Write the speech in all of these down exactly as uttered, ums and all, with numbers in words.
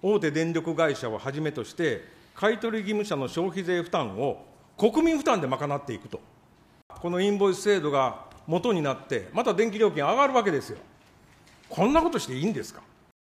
大手電力会社をはじめとして、買取義務者の消費税負担を国民負担で賄っていくと、このインボイス制度が元になって、また電気料金上がるわけですよ。こんなことしていいんですか。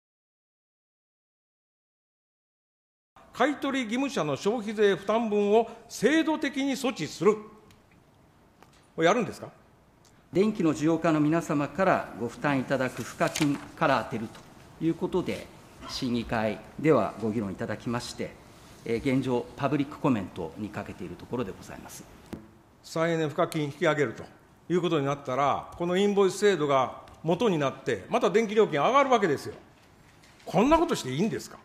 買取義務者の消費税負担分を制度的に措置する、これやるんですか。 電気の需要家の皆様からご負担いただく賦課金から当てるということで、審議会ではご議論いただきまして、現状、パブリックコメントにかけているところでございます。 再エネ賦課金引き上げるということになったら、このインボイス制度が元になって、また電気料金上がるわけですよ。こんなことしていいんですか。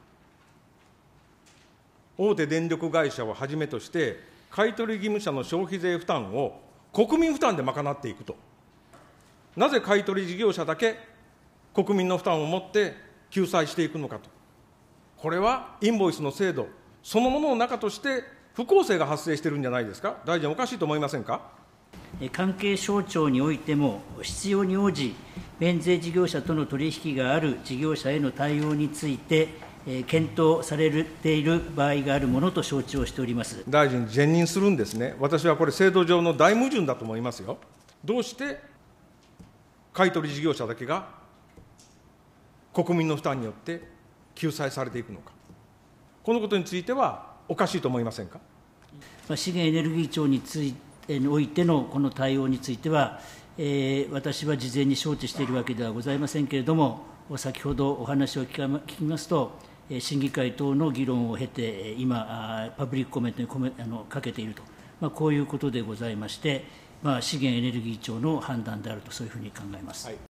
大手電力会社をはじめとして、買取義務者の消費税負担を国民負担で賄っていくと、なぜ買取事業者だけ国民の負担を持って救済していくのかと、これはインボイスの制度そのものの中として、不公正が発生しているんじゃないですか。大臣、おかしいと思いませんか。 関係省庁においても、必要に応じ、免税事業者との取引がある事業者への対応について、検討されている場合があるものと承知をしております。 大臣、辞任するんですね。私はこれ、制度上の大矛盾だと思いますよ。どうして買取事業者だけが国民の負担によって救済されていくのか、このことについてはおかしいと思いませんか。 資源エネルギー庁についてにおいてのこの対応については、えー、私は事前に承知しているわけではございませんけれども、先ほどお話を聞か聞きますと、審議会等の議論を経て、今、パブリックコメントにコメあのかけていると、まあ、こういうことでございまして、まあ、資源エネルギー庁の判断であると、そういうふうに考えます。はい。